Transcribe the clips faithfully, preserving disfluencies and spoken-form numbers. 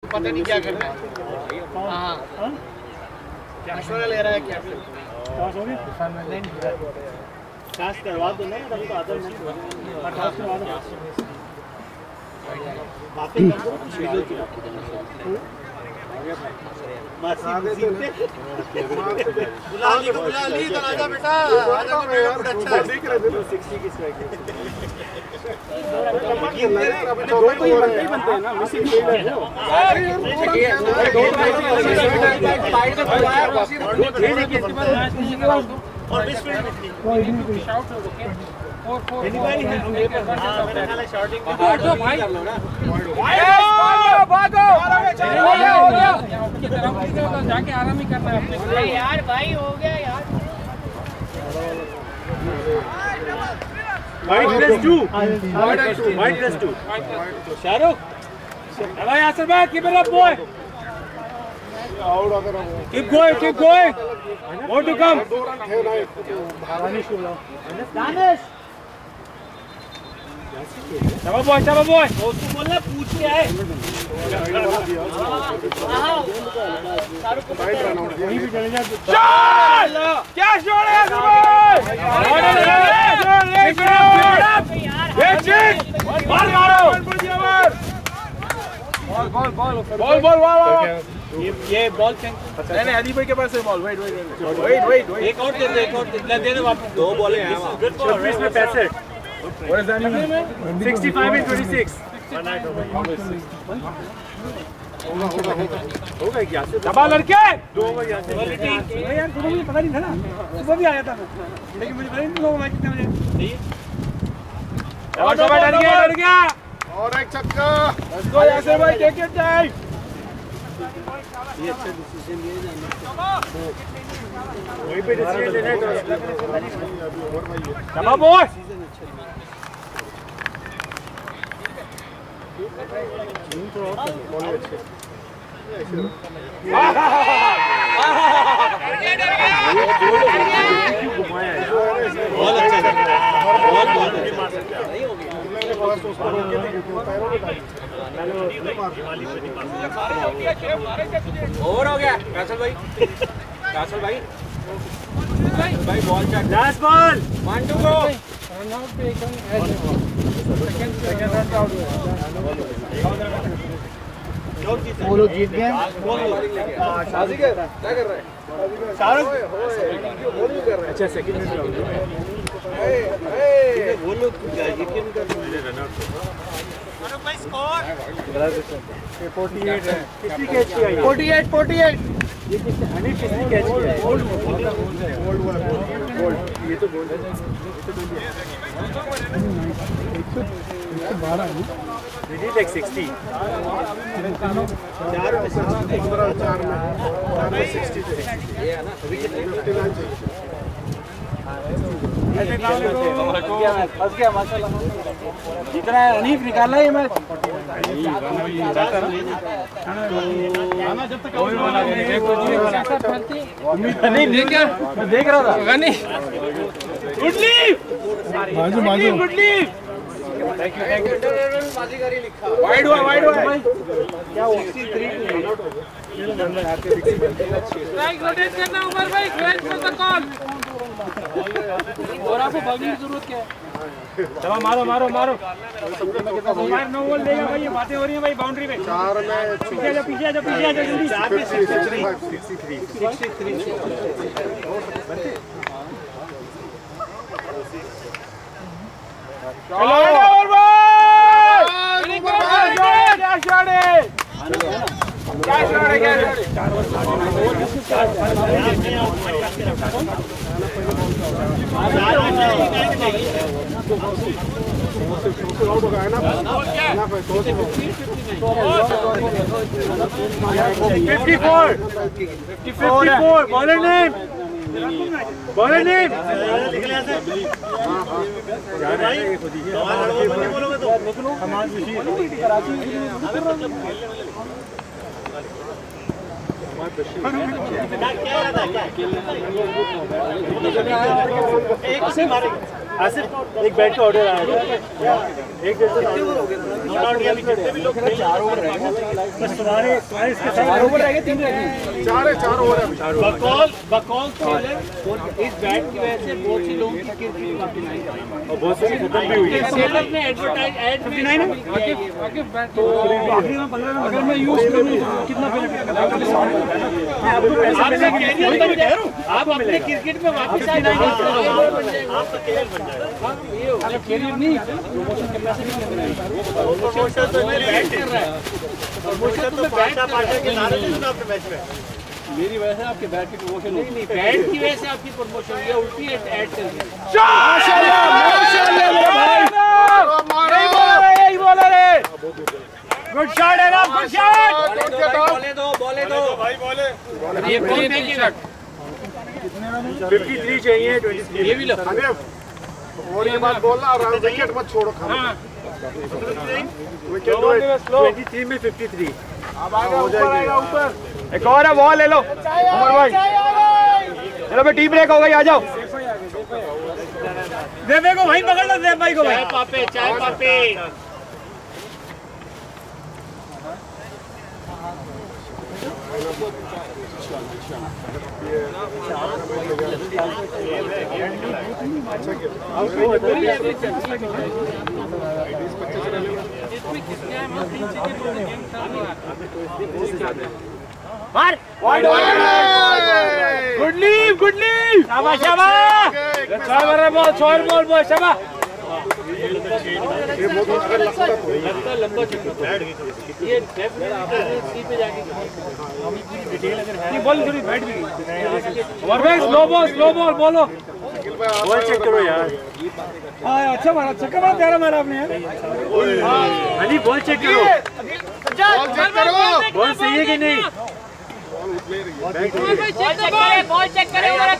पता नहीं क्या करना है। हाँ मशवरा ले रहा है क्या? टॉस हो गया? टॉस करवा दो ना, तभी तो आता है। टॉस करवा दो। बातें कर दो। मासी सीखते। बुला ली को बुला ली तो आजा बेटा, आजा बेटा बड़ा अच्छा है। देख रहे थे तो साठ की स्ट्राइक है। दो तो ही बनते ही बनते हैं ना, मिसिंग फील्ड है वो। साइड पे बुलाया वासी ये देखिए इसके बाद मैच नहीं के बाद और बीस मिनट में शाउट हो ओके फोर फोर एनीबॉडी है मेरे पास मेरा ख्याल है शॉटिंग पे दो भाई भागो हो गया हो गया की तरफ जाके आराम ही करना है अपने को यार भाई हो गया यार wide plus two wide plus two Shahrukh अब यासर भाई keep it up boy Keep going, keep going. More to come. Danish. Chaba boy, chaba boy. उसको बोलना पूछ के आए. वहीं पे चले जा. शॉट! क्या शॉट है यार भाई? मार मारो. Ball ball ball ball ball वाह ये ये बॉल चेंज नहीं नहीं अली भाई के पास है ball wait wait wait wait wait एक और दे दे एक और दे दे दे वापस दो बॉल हैं वहां छब्बीस में पैंसठ what is that sixty five and twenty six हो गया क्या से दबा लड़के दो ओवर यहां से यार तुम्हें मुझे पता नहीं था ना सुबह भी आया था मैं लेकिन मुझे पता नहीं था मैच कितने बजे सही और डर गया डर गया और एक छक्का। लेट्स गो यासर भाई टेक योर टाइम ये अच्छा डिसीजन लिए जाना वहीं पे डिसीजन लेना है कम ऑन बॉय बहुत अच्छा था बहुत बहुत ओवर हो गया कासल भाई कासल भाई भाई ball check last ball one two go run out पे एकदम सेकंड सेकंड रन आउट हुआ वो लोग जीत गए शादी क्या क्या कर रहा है शाहरुख अच्छा सेकंड में वो लोग ये क्या कर रहे हैं रन आउट शाहरुख भाई स्कोर अड़तालीस है किसकी कैच किया ये अड़तालीस अड़तालीस ये किसने हनी किसने कैच किया है गोल्ड गोल्ड वाला गोल्ड ये तो गोल्ड है ये तो बारह है We did like sixty. चार में सिक्सटी एक बार चार में चार में सिक्सटी थे ये है ना अभी कितने फिफ्टी नाइन चाहिए फंस गया माशाल्लाह जितना हनीफ निकाला है मैच जब तक नहीं नहीं क्या मैं देख रहा था गुड लीव बाजू बाजू good leave thank you thank you बाजीगरी लिखा वाइड हुआ वाइड हुआ क्या तिरसठ स्ट्राइक रोटेट करना उमर भाई वेट फॉर द कॉल और आपको भागने की जरूरत क्या है चलो मारो मारो मारो मार नो बॉल देगा भाई ये बातें हो रही हैं भाई बाउंड्री पे चार में पीछे जा पीछे जा पीछे जा जल्दी चार पे तिरसठ चलो ओवर बॉल क्या शॉट है क्या शॉट है क्या fifty-four fifty-four bowler name bowler name Asif एक बैट का ऑर्डर आया एक जैसे कितने ओवर हो गए नॉट आउट यानी कितने भी लोग चार ओवर रह गए बस तुम्हारे तुम्हारे इसके चार ओवर रह गए, तीन रह गए, चार है, चार ओवर है। बकौल बकौल सेलर इस बैट की वजह से बहुत सी लोगों की क्रिकेट काफी नहीं कर रही और बहुत सारी खत्म भी हुई है। सेलर ने एडवर्टाइज ऐड फिफ्टी नाइन है तो आखिरी में पंद्रह में अगर मैं यूज करूँ कितना बेनिफिट करता है? आपको पैसे आपका कैरियर बन जाए, आप अपने क्रिकेट में वापस आ जाएंगे, आपका कैरियर बन जाएगा। कैरियर नहीं, प्रमोशन कैपेसिटी के अंदर प्रमोशन तो बैट कर रहा है, प्रमोशन तो पाटा पाटा के नारे नहीं आपके मैच में। मेरी वजह से आपके बैट की प्रमोशन नहीं नहीं, बैट की वजह से आपकी प्रमोशन ये उल्टी ऐड चल रही है। माशाल्लाह माशाल्लाह मेरा भाई, यही बोला रे, गुड शॉट है ना, गुड शॉट, बोले दो बोले दो भाई बोले ये कौन फेंकेगा? तिरेपन चाहिए, तेईस ये भी लो। और ये बात बोलना, और विकेट मत छोड़ो खाना। विकेट दो तेईस में तिरेपन। अब आएगा, ऊपर आएगा, ऊपर। एक और है, बॉल ले लो उमर भाई, चलो भाई टी ब्रेक हो गई, आ जाओ। देव को भाई पकड़ लो, देव भाई को भाई। चाय पापे, चाय पापे। मार, गुड लीव, गुड लीव, शाबाश शाबाश, छह मार बॉल, छह बॉल बॉल, शाबाश। लगता लंबा छक्का, ये डेफिनेटली सी पे जाके ये बॉल थोड़ी बैठ भी गई। Over slow ball, slow ball बोलो, बॉल चेक करो यार। हाँ अच्छा मारा, छक्का मारा, प्यारा मारा आपने यार। अली बॉल चेक करो, बॉल चेक करो, बॉल सही है कि नहीं? बॉल चेक करें और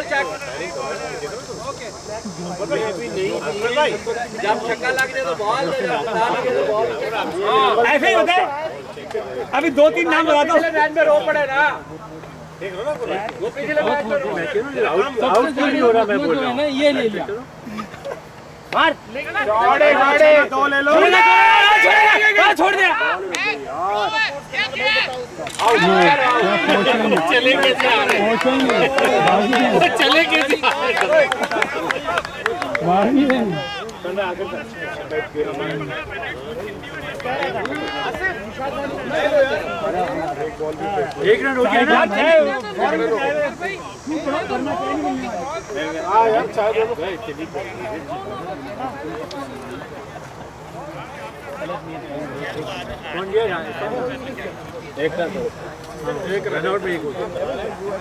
जब छक्का लग जाए तो बॉल ऐसे ही होता है। अभी दो तीन नाम बता दो। मैच में रो पड़े ना, वो पिछले मैच में आउट आउट क्यों नहीं हो रहा, मैं बोल रहा हूँ। ये ले लिया, मार, गाड़े गाड़े दो ले लो। छोड़ दे, चले कैसे आ रहे, चले कैसे आ रहे। एक रन हो गया ना। हाँ यार, चाय दे दो। कौन गया? एक रन, एक रन आउट में एक हो गया।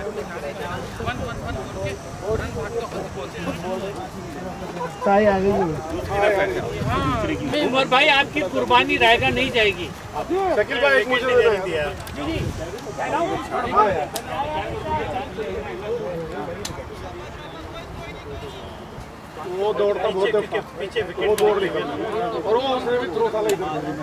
उमर भाई आपकी कुर्बानी रायगा नहीं जाएगी। शकील भाई एक मुझे दे दो यार। वो दौड़ता बहुत है, पीछे वो दौड़ निकल और वो उसने भी थ्रो साला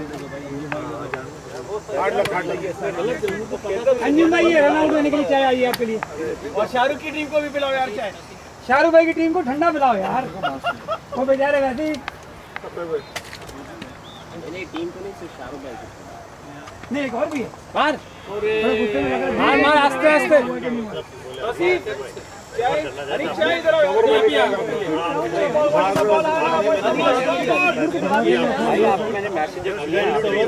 हार्ड लग हार्ड लग। अंजुम भाई ये रन आउट होने के लिए चाय आई है आपके लिए, और शाहरुख की टीम को भी पिलाओ यार चाय। शाहरुख भाई की टीम को ठंडा पिलाओ यार, वो बेचारे वैसे ही। नहीं टीम तो नहीं, सिर्फ शाहरुख भाई। नहीं एक और भी है, मार मार मार आस्ते आस्ते। अरे चाय इधर आओ, भाई आपको मैंने मैसेज किया,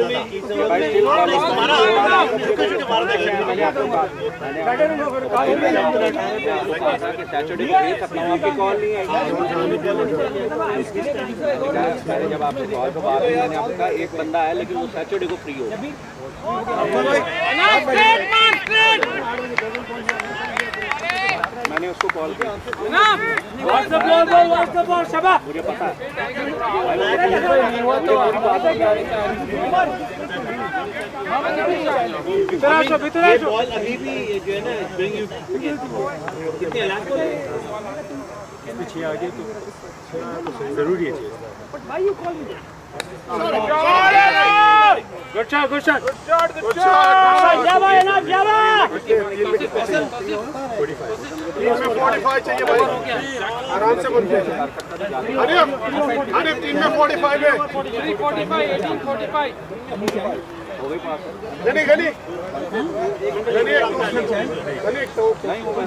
सैटरडे को भेज सकता हूँ, आपकी कॉल नहीं आई। मैंने जब आपसे कॉल के बाद मैंने आपको कहा एक बंदा है लेकिन वो सैटरडे को फ्री हो। मैंने उसको कॉल किया, WhatsApp ball ball WhatsApp ball शाबाश। मुझे पता है ये बॉल अभी भी जो है ना ब्रिंग यू कितने इलाज को पीछे आ गए तो जरूरी है। Good shot good shot good shot good shot. जा भाई ना जा भाई। टीम में पैंतालीस चाहिए भाई, आराम से बनते हैं। अरे अरे टीम में पैंतालीस है। Three forty five, eighteen forty five. गली गली गली एक गली एक तो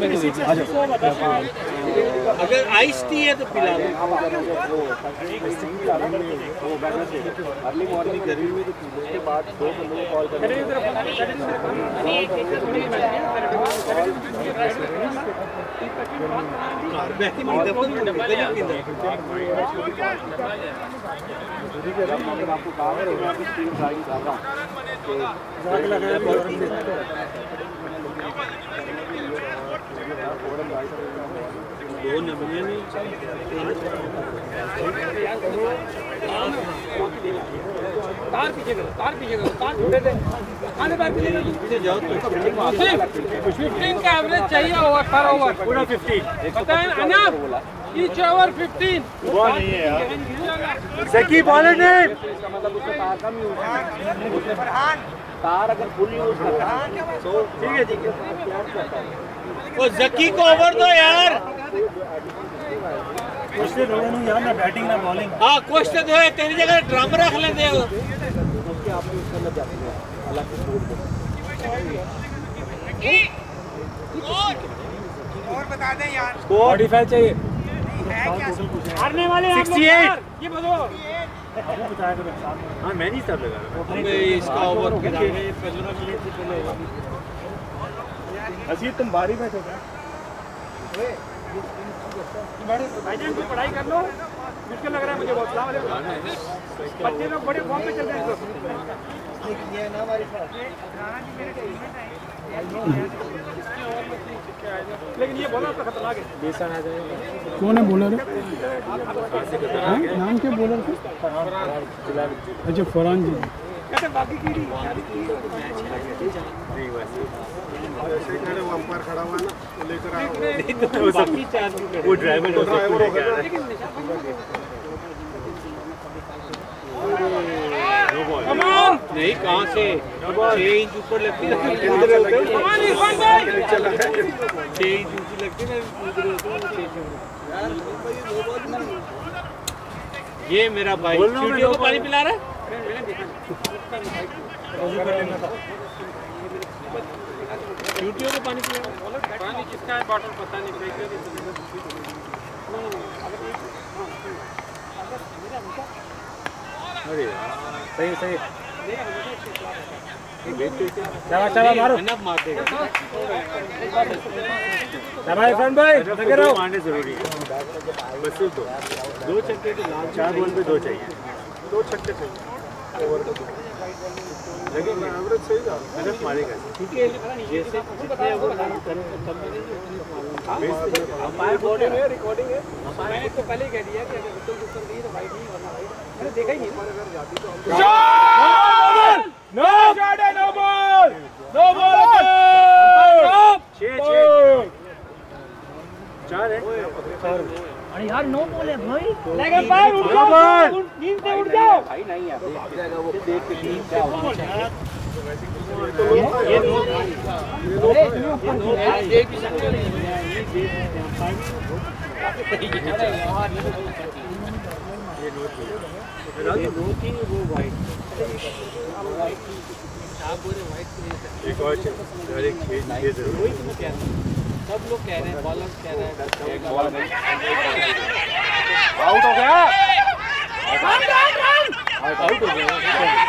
अगर आइस टी है तो पिला दो। अर्ली मॉर्निंग गर्मी में तो उसके बाद दो बंदों को कॉल करें। आपको कहा है मैं आपकी स्क्रीन ड्राइंग कर रहा हूँ। दो नमूने नहीं तार पीछे करो, तार पीछे करो, तार छूटे थे, आने बार पीछे जाओ। फिफ्टीन का एवरेज चाहिए ओवर पर ओवर पूरा फिफ्टीन पता है अनाप ईच ओवर फिफ्टीन वो नहीं है यार सकी बॉलर ने इसका मतलब उसका तार कम यूज है। तार अगर फुल यूज करता है तो ठीक है ठीक है वो जकी को ओवर दो यार। कुछ तो दोनों यार ना बैटिंग ना बॉलिंग हाँ कुछ तो है तेरी जगह ड्रम रख लेते हो। उसके आप यूज करना चाहते हैं अलग से छोड़ दो। और बता दें यार फोर्टी फाइव चाहिए। हारने वाले आप लोग यार ये बोलो हाँ मैं नहीं सब लगा रहा इसका ओवर पंद्रह मिनट से पहले। अजीत तुम बारी में थे भाईजान की पढ़ाई कर लो मुश्किल लग रहा है मुझे बहुत। सलाम अलैकुम बच्चे लोग बड़े फॉर्म पे चल रहे हैं लेकिन ये बोला तो खतरनाक है। कौन है बॉलर? नाम क्या बॉलर का? अच्छा फरहान जी। कहते बाकी की ऐसे ही खड़े अंपायर खड़ा हुआ ना लेकर आओ वो ड्राइवर ड्राइवर होगा नहीं कहाँ से छह इंच ऊपर लगती है छह इंच ऊंची लगती है ना। ये मेरा भाई चूटियों को पानी पिला रहा है। चूटियों को पानी पिला पानी किसका है बॉटल पता नहीं अरे सही सही चला चला मारो मार देगा। भाई फ्रेंड भाई लगे रहो। मारने जरूरी है बस सिर्फ दो दो छक्के के लास्ट चार बॉल पे दो चाहिए। दो छक्के चाहिए ओवर का लगेगा एवरेज सही जा अगर मारेगा ठीक है जैसे जितने ओवर करें हमारे बॉडी में रिकॉर्डिंग है। मैंने तो पहले ही कह दिया कि अगर विकेट ऊपर गई तो भाई नहीं वरना भाई मैंने देखा ही नहीं। नो शॉट है नो बॉल नो बॉल छह छह चार है अरे यार नो बॉल है भाई। लेकिन बाहर उठ जाओ नींद से उठ जाओ भाई नहीं है देख जाएगा वो देख के टीम क्या होगा। ये दो एक ही शक्ल नहीं वो वाइट एक और एक खेल ये जरूर सब लोग कह रहे हैं बॉलर कह रहे हैं आउट हो गया आउट हो गया।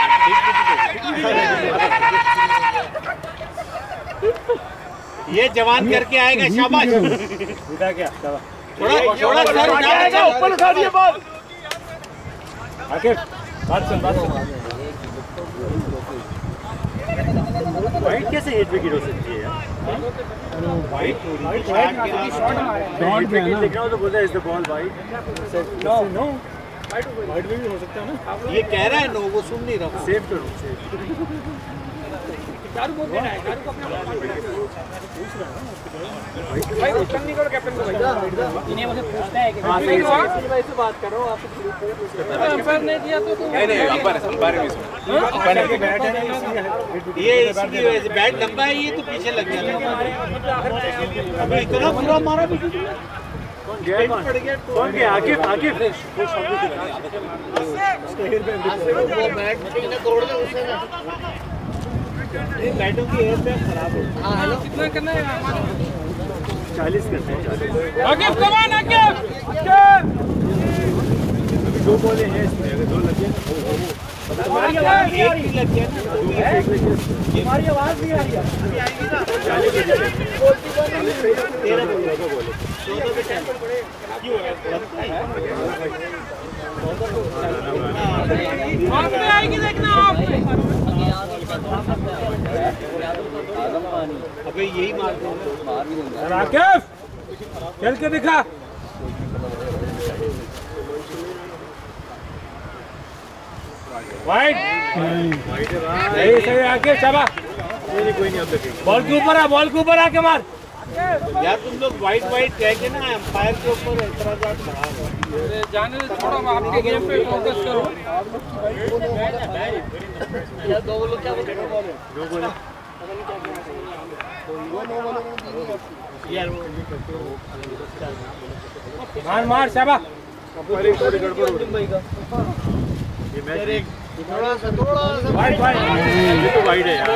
ये जवान करके आएगा शाबाश। विदा क्या थोड़ा थोड़ा सर उठा दो ऊपर उठा दिए बॉल आके बात चल बात वाइट कैसे एट विकेट हो सकती है यार। वाइट डॉट पे है ना। देखना हो तो बोलता है is the ball wide no no wide भी हो सकता है ना। ये कह रहा है नो वो सुन नहीं रहा। सेव करो सेव चारू को देना है चारू को अपना भाई रोशन नहीं करो कैप्टन को भाई इन्हें मुझे पूछना है कि हां सही भाई से बात करो आप अंपायर ने दिया तो नहीं नहीं अंपायर अंपायर में अंपायर के बैट है ये इसकी वजह से बैट लंबा है ये तो पीछे लग गया। अबे इतना बुरा मारा भी कौन गया कौन कौन गया आकिफ आकिफ वो बैट कितने करोड़ का उसने लाइटों की एयर बैग खराब है। हाँ हेलो कितना करना है हमारा चालीस करते हैं चालीस। आगे कमान आगे दो बॉले हैं इसमें, अगर दो लगे हमारी आवाज नहीं आ रही लग गया ना, हमारी आवाज नहीं आ रही है चालीस तेरह बोले चौदह पे टेन आप में आएगी देखना आप अबे यही मारते हैं मार नहीं देंगे। राकेश खेल के दिखा वाइट सही सही आके शाबाश नहीं कोई नहीं, अब तक बॉल के ऊपर आ बॉल के ऊपर आके मार यार तुम लोग वाइट वाइट कह के ना एम्पायर के ऊपर एतराजात बढ़ा रहे हो। जाने दो थोड़ा आपके गेम पे फोकस करो यार दो लोग क्या बोल रहे हैं दो बोले यार मार मार शाबाश थोड़ी थोड़ी गड़बड़ हो रही है। ये मैच थोड़ा सा थोड़ा सा वाइट वाइट ये तो वाइड है यार।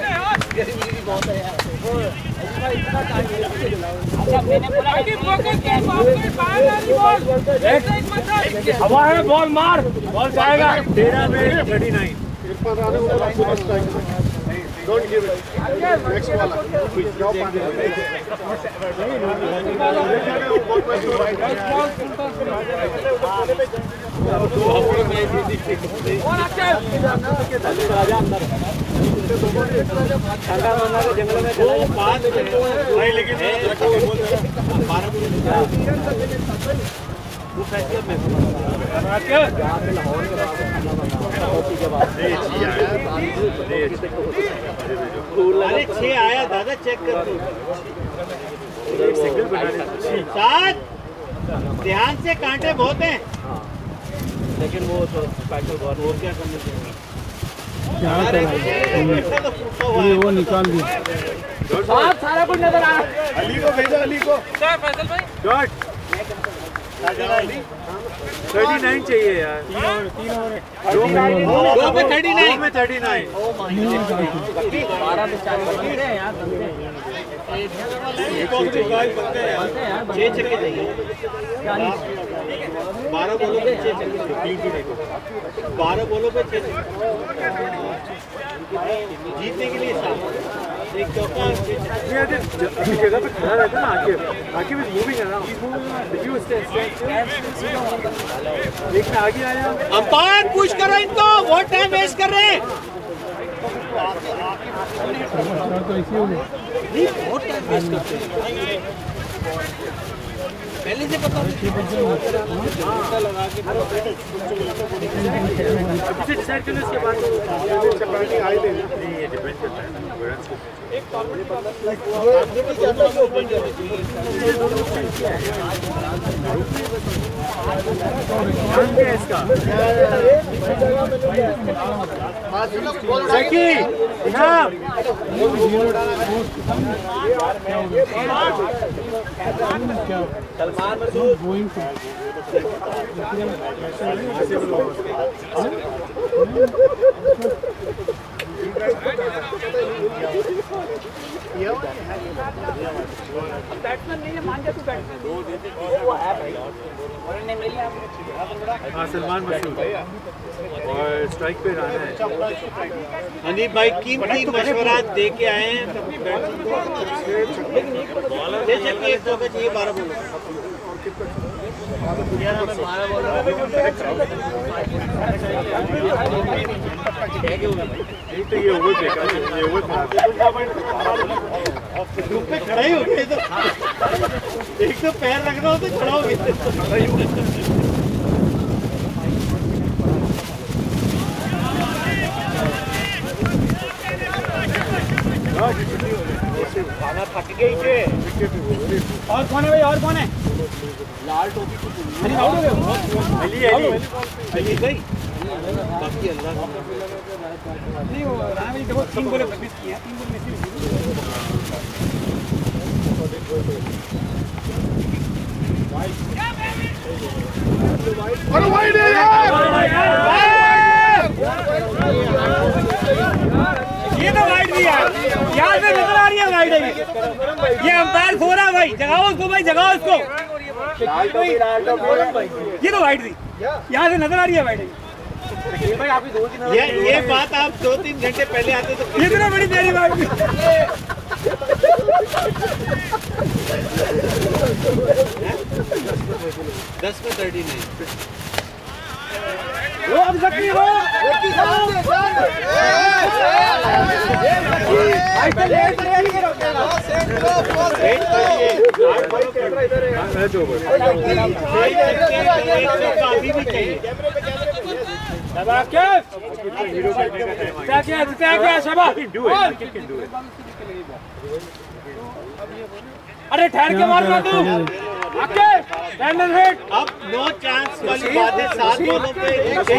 आगे फोकस कर आपके बाहर वाली बॉल हवा है बॉल मार बॉल जाएगा तेरह में थर्टी नाइन इरफान राणे को पूरा strike don't give it next वाला ड्रॉप आने जंगल में चला बात भाई लेकिन बारह वो फैसला में अरे छह आया दादा चेक कर सात ध्यान से कांटे बहुत हैं लेकिन वो तो स्पेशल बॉल वो क्या करने चाहिए ये वो निकाल दी सारा कुछ नजर आ रहा है अली को भेजा अली को फैसल भाई डॉट थर्टी नाइन चाहिए यार दो में थर्टी नाइन में थर्टी नाइन बारह में चार बजे हैं यार छह छक्के चाहिए बारह बोलों पे छह छक्के बारह बोलों पे छह जीतने के लिए सात एक चौका अपनी जगह पे खड़ा रहता ना आके आके भी मूविंग है ना एक में आगे आया अंपायर पुश करो इनको बहुत टाइम वेस्ट कर रहे हैं तो इसी हो गया नहीं बहुत टाइम वेस्ट करते हैं पहले से पता लगा के अभी से डिसाइड करने उसके बाद चपाटी आई ले नहीं ये डिपेंड करता है ना एक इसका सकी इनाम सलमान मसूद गोइंग बैट्समैन नहीं है मान जा तू बैट्समैन वो है भाई और ने ले लिया हाँ सलमान मसूद और स्ट्राइक पे रहना है अनिल भाई कीमती मशवरा दे के आए हैं अपनी बैट्समैन को छह छक्के एक चौका चाहिए बारह बोलो यार हमें बारह बोलो नहीं तो ये ओवर देखा ये ओवर ग्रुप पे खड़ा ही हो गए तो एक तो पैर रखना हो तो खड़ा हो गया खाना थक गई थे और कौन है भाई और कौन है लाल टोपी को अली आउट हो गए अली अली अली गई बाकी अल्लाह नहीं वो राणा भाई देखो तीन बोले मिस किया तीन बोले मिस अरे वाइड है यार ये तो भाई थी यार, यहाँ से नजर आ रही है वाइड है। ये अंपायर सो रहा है भाई, जगाओ उसको भाई, जगाओ उसको। ये तो वाइड थी, यहाँ से नजर आ रही है वाइड है। ये ये बात आप दो तीन घंटे पहले आते तो इतना बड़ी प्यारी बात थी। दस में थर्टी नहीं वो अब जख्मी हो क्या क्या क्या क्या शाबाश। अरे ठहर के मारना तू आके रैंडम हिट। अब नो चांस वाली बात है, सात बॉलों पे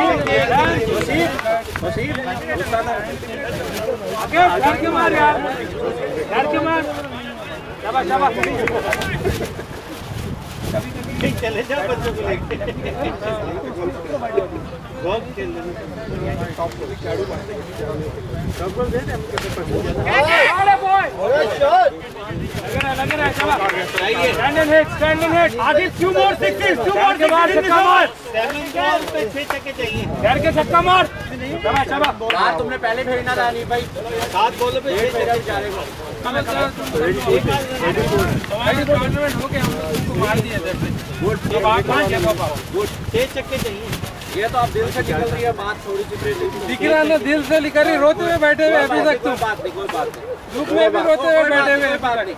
आके ठहर के मार यार, ठहर के मार। शाबाश शाबाश। चले जाओ बच्चों को लेके बहुत खेल रहे छक्का मार। तुमने पहले भेजना था नहीं भाई, सात बॉलों पे छह छक्के जा रहे छह छक्के चाहिए। ये तो आप दिल से निकल रही है बात, थोड़ी सी दिख रहा ना, दिल से लिखा रही। रोते हुए बैठे हुए अभी तक तुम, बात नहीं, कोई बात नहीं, धूप में भी रोते हुए बैठे हुए। बात नहीं।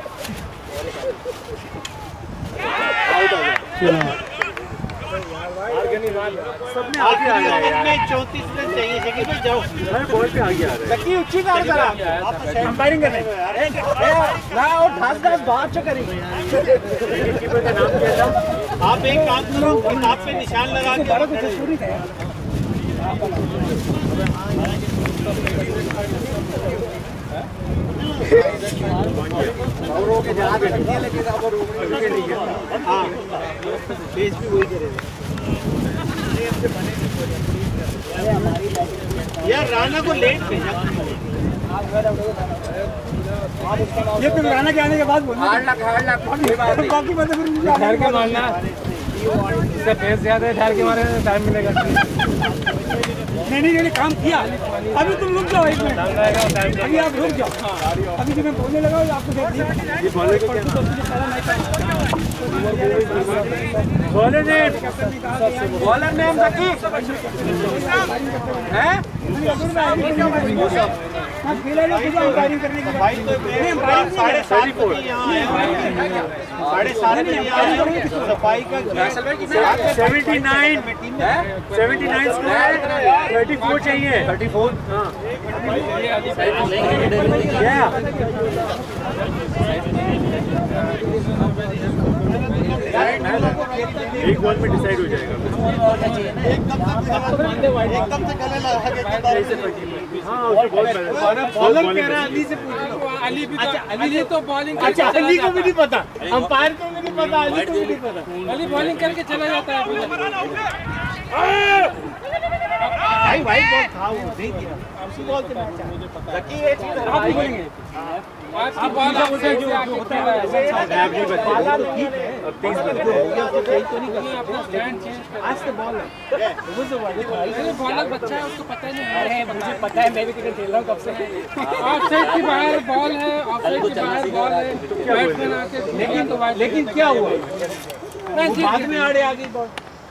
सबने चौंतीस रन चाहिए, जगह पे जाओ बॉल पे आ गया। अंपायरिंग करने ना और ढास ढास बात जो करेंगे। आप एक काम करो, किताब पे निशान लगा के हाँ फेस भी वही करेगा यार। राणा को लेट भेजा, ये तुम राणा के आने के बाद बोलना। हार्ड लक हार्ड लक बाकी मतलब ठहर के मारना, इसका पेस ज्यादा है, ठहर के मारे टाइम मिलेगा। नहीं नहीं मैंने काम किया, अभी तुम रुक जाओ एक मिनट, अभी आप रुक जाओ। अभी जो मैं बोलने लगा आपको देख लिया। बॉलर नेम बॉलर नेम रखी है खेला लोग अंपायरिंग करने के भाई तो साढ़े सात बजे यहाँ आया, साढ़े सात बजे सफाई का seventy nine seventy nine thirty four चाहिए। थर्टी फोर एक बॉल में डिसाइड हो जाएगा। एकदम से गले लगा के बॉलर कह रहा है अली से पूछ लो। अली भी अच्छा, अली तो बॉलिंग, अच्छा अली को भी नहीं पता, अंपायर को भी नहीं पता, अली को भी नहीं पता। अली बॉलिंग करके चला जाता है। भाई वाइट बॉल था, वो नहीं दिया उसी बॉल से रखी है चीज आप भी बोलेंगे आपकी बॉल आपसे जो होता है मैं भी बता रहा हूं। ठीक है, अब तेईस बन गए तो नहीं करनी, अपना स्टैंड चेंज कर। आज तो बॉल है, वो जो बॉलर बच्चा है उसको पता नहीं है। मुझे पता है, मैं भी क्रिकेट खेल रहा हूं कब से। ऑफसाइड की बाहर बॉल है, ऑफसाइड की बाहर बॉल है, बैट्समैन आके लेकिन तो लेकिन क्या हुआ, बाद में आड़े आ गई बॉल।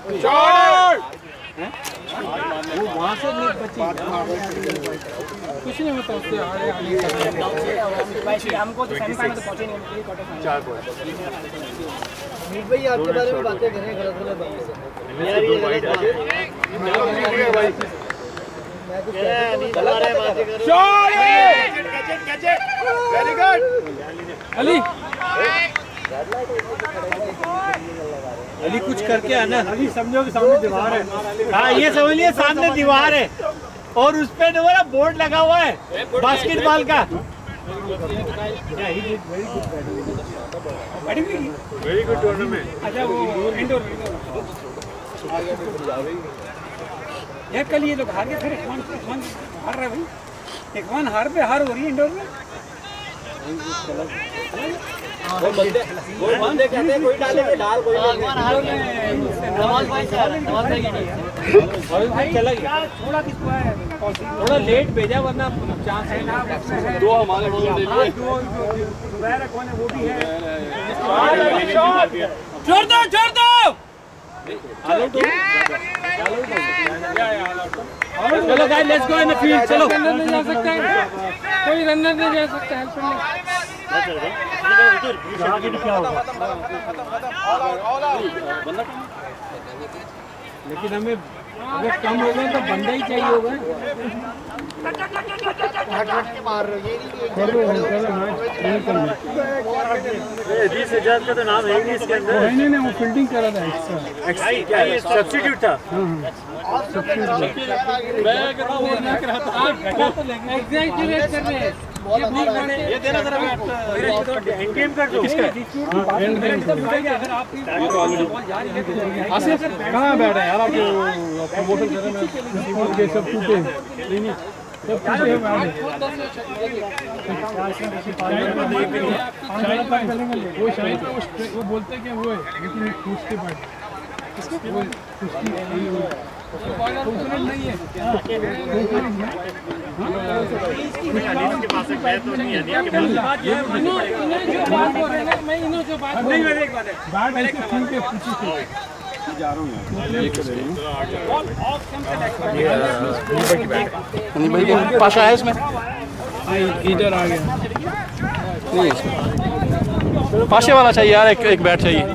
वो वहाँ से नहीं बची, कुछ नहीं होता उससे आड़े आने का। हमको तो सेमीफाइनल तो पहुंचे नहीं, क्वार्टर फाइनल चार पॉइंट। मीत भाई आपके बारे में बातें करें गलत गलत बातें यार, ये गलत बात है भाई। मैं कुछ गलत बातें कर रहा हूं। वेरी गुड अली, अली कुछ करके आना। अली समझो कि सामने दीवार है। हाँ ये समझिए सामने दीवार है और उस पे ना बोर्ड लगा हुआ है बास्केटबॉल का। Very good tournament. अच्छा वो इंडोर यार, कल ये लोग हार गए, फिर कौन कौन हार रहा है भाई? एक वन हार पे हार हो रही है इंडोर में। वो बंदे वो बंदे कहते हैं कोई डालेंगे डाल कोई नवाज भाई से नवाज भाई की भाई चला गया थोड़ा किसको है थोड़ा लेट भेजा वरना चांस है ना दो हमारे बोल दे हाँ, जो दोबारा कौन है वो भी है। छोड़ दो छोड़ दो चलो तो चलो guys let's go in the field चलो रनर नहीं जा सकता है कोई रनर नहीं जा सकता हेल्प करने। लेकिन हमें अगर कम हो गए तो बंदा ही चाहिए होगा। इजाज का तो नाम है नहीं इसके अंदर। नहीं नहीं वो फील्डिंग कर रहा था एक्स्ट्रा सब्स्टिट्यूट था। एग्जैक्ट कर रहे हैं ये देना जरा एंड गेम कर दो। कहाँ बैठा यार आप प्रमोशन कर रहे हैं सब टूटे नहीं नहीं सब टूटे वो शायद वो बोलते हैं कि वो है लेकिन पूछते बैठ नहीं है पाशा है इसमें इधर आ गया पाशे वाला चाहिए यार, एक एक बैट चाहिए।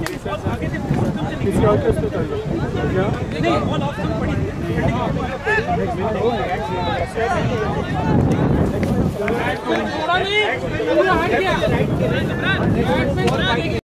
नहीं